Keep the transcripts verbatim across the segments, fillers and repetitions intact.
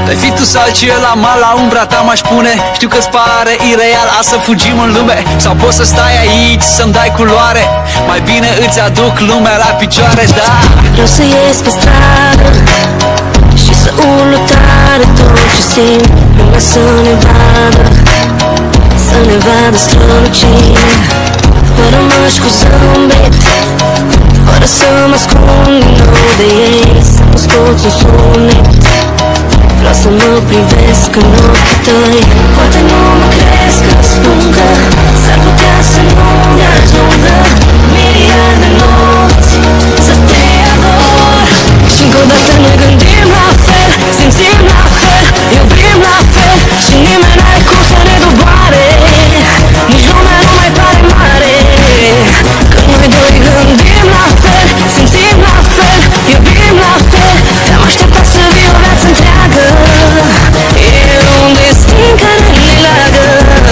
Ai fi tu sau ce la mal, la umbra ta m-aș pune. Știu că-ți pare ireal a să fugim în lume, sau poți să stai aici să-mi dai culoare. Mai bine îți aduc lumea la picioare, da. Vreau să ies pe stradă și să urlu tare tot ce simt. Lumea să ne vadă, să ne vadă strălucind, fără măști cu zâmbet, fără să mă ascund din nou de ei, să nu scoți un sunet. Vreau să mă privesc în ochii tăi. Poate nu mă crezi când spun că s-ar putea să nu-mi ajungă miliarde nopți să te ador. Și încă o dată noi gândim la fel, simțim la fel, iubim la fel, și nimeni n-are cum să ne doboare. Nici lumea nu mai pare mare, că noi doi gândim la fel, simțim la fel, iubim la fel. Te-am așteptat să vii o viață întreagă, e un destin care ne leagă.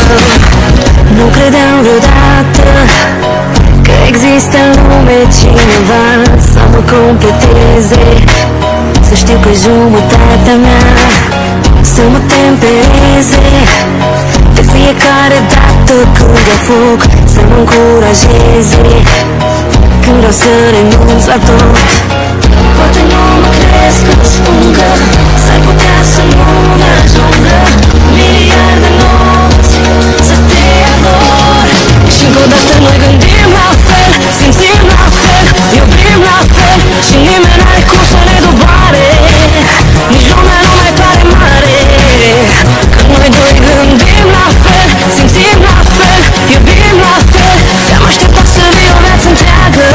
Nu credeam vreodată că există în lume cineva să mă completeze, să știu că jumătatea mea să mă tempereze. De fiecare dată când ia foc să mă încurajeze, când vreau să renunț la tot. Poate nu mă crezi când spun că s-ar putea să nu-mi ajungă miliarde nopți să te ador. Și încă o dată noi gândim la fel, simțim la fel, iubim la fel, și nimeni n-are cum să ne doboare. Nici lumea nu mai pare mare, că noi doi gândim la fel, simțim la fel, iubim la fel. Te-am așteptat să vii o viață întreagă,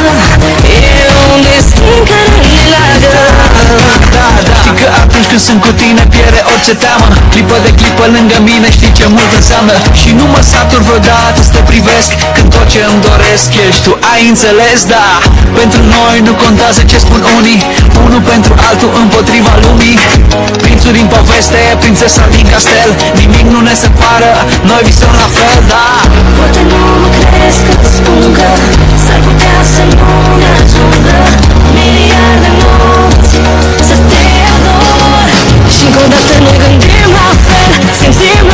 e un destin care ne leagă. Da, da, știi că atunci când sunt cu tine pierde orice teamă. Clipă de clipă lângă mine știi ce mult înseamnă. Și nu mă satur vreodată să te privesc, când tot ce îmi doresc ești tu, ai înțeles, da. Pentru noi nu contează ce spun unii, unul pentru altul împotriva lumii. Prințul din poveste, prințesa din castel, nimic nu ne separă, noi visăm la fel, da. Poate nu mă crezi când spun că s-ar putea să nu-mi ajungă miliarde nopți să te ador. Și încă o dată noi gândim la fel, simțim